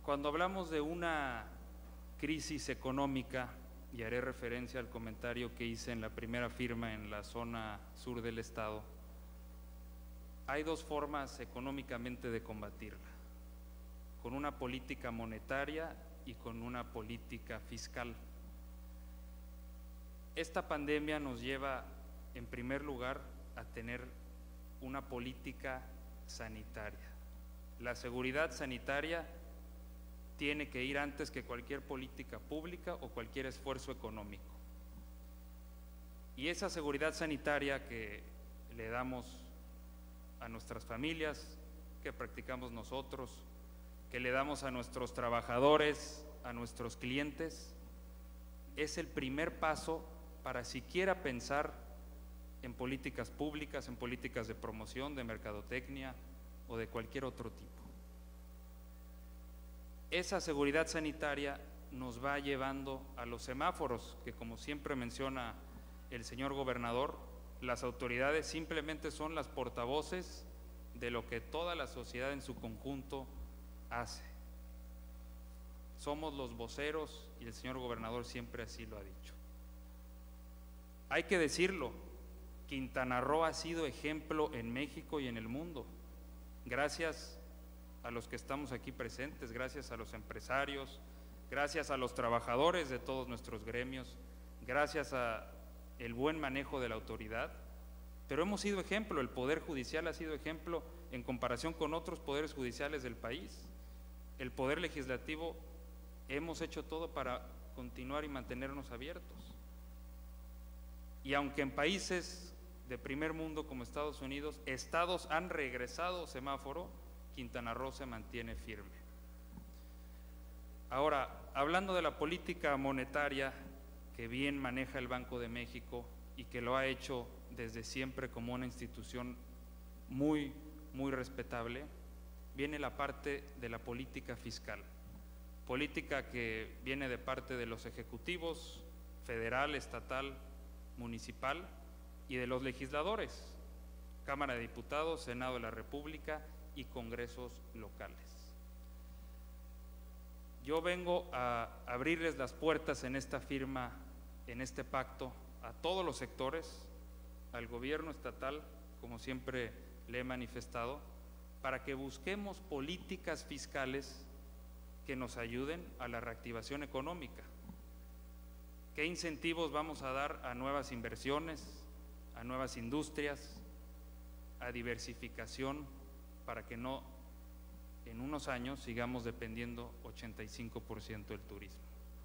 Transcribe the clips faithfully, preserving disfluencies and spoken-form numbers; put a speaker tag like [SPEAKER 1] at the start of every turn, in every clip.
[SPEAKER 1] Cuando hablamos de una crisis económica, y haré referencia al comentario que hice en la primera firma en la zona sur del estado, hay dos formas económicamente de combatirla: con una política monetaria y con una política fiscal. Esta pandemia nos lleva, en primer lugar, a tener una política sanitaria. La seguridad sanitaria tiene que ir antes que cualquier política pública o cualquier esfuerzo económico. Y esa seguridad sanitaria que le damos a nuestras familias, que practicamos nosotros, que le damos a nuestros trabajadores, a nuestros clientes, es el primer paso para siquiera pensar en políticas públicas, en políticas de promoción, de mercadotecnia o de cualquier otro tipo. Esa seguridad sanitaria nos va llevando a los semáforos, que como siempre menciona el señor gobernador, las autoridades simplemente son las portavoces de lo que toda la sociedad en su conjunto hace. Somos los voceros y el señor gobernador siempre así lo ha dicho. Hay que decirlo, Quintana Roo ha sido ejemplo en México y en el mundo, gracias a los que estamos aquí presentes, gracias a los empresarios, gracias a los trabajadores de todos nuestros gremios, gracias a el buen manejo de la autoridad, pero hemos sido ejemplo. El Poder Judicial ha sido ejemplo en comparación con otros poderes judiciales del país. El Poder Legislativo hemos hecho todo para continuar y mantenernos abiertos. Y aunque en países de primer mundo como Estados Unidos, estados han regresado semáforo, Quintana Roo se mantiene firme. Ahora, hablando de la política monetaria que bien maneja el Banco de México y que lo ha hecho desde siempre como una institución muy, muy respetable, viene la parte de la política fiscal, política que viene de parte de los ejecutivos federal, estatal, municipal y de los legisladores, Cámara de Diputados, Senado de la República y congresos locales. Yo vengo a abrirles las puertas en esta firma, en este pacto, a todos los sectores, al gobierno estatal, como siempre le he manifestado, para que busquemos políticas fiscales que nos ayuden a la reactivación económica. ¿Qué incentivos vamos a dar a nuevas inversiones, a nuevas industrias, a diversificación, para que no en unos años sigamos dependiendo ochenta y cinco por ciento del turismo?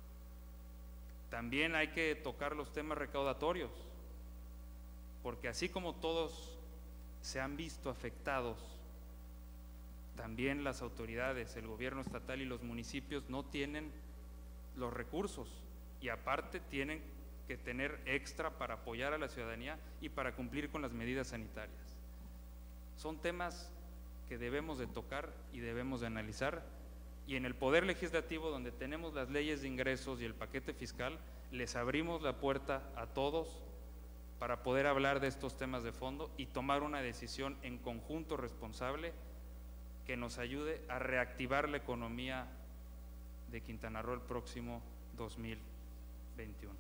[SPEAKER 1] También hay que tocar los temas recaudatorios, porque así como todos se han visto afectados, también las autoridades, el gobierno estatal y los municipios no tienen los recursos y aparte tienen que tener extra para apoyar a la ciudadanía y para cumplir con las medidas sanitarias. Son temas que debemos de tocar y debemos de analizar, y en el Poder Legislativo, donde tenemos las leyes de ingresos y el paquete fiscal, les abrimos la puerta a todos para poder hablar de estos temas de fondo y tomar una decisión en conjunto responsable que nos ayude a reactivar la economía de Quintana Roo el próximo dos mil veintiuno.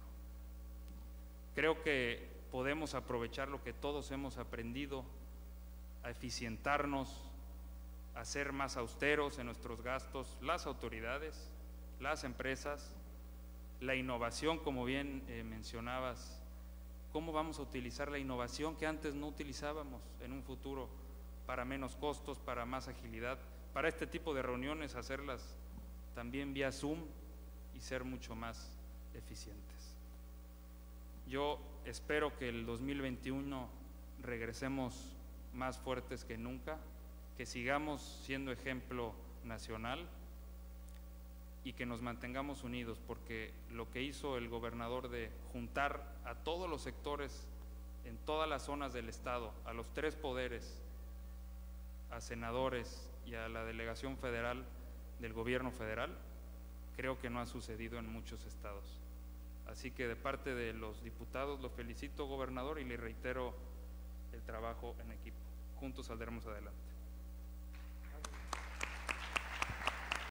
[SPEAKER 1] Creo que podemos aprovechar lo que todos hemos aprendido, a eficientarnos, a ser más austeros en nuestros gastos, las autoridades, las empresas, la innovación, como bien eh, mencionabas. ¿Cómo vamos a utilizar la innovación que antes no utilizábamos en un futuro para menos costos, para más agilidad, para este tipo de reuniones hacerlas también vía Zoom y ser mucho más eficientes? Yo espero que el dos mil veintiuno regresemos más fuertes que nunca, que sigamos siendo ejemplo nacional y que nos mantengamos unidos, porque lo que hizo el gobernador de juntar a todos los sectores en todas las zonas del estado, a los tres poderes, a senadores y a la delegación federal del gobierno federal, creo que no ha sucedido en muchos estados. Así que de parte de los diputados lo felicito, gobernador, y le reitero el trabajo en equipo. Juntos saldremos adelante.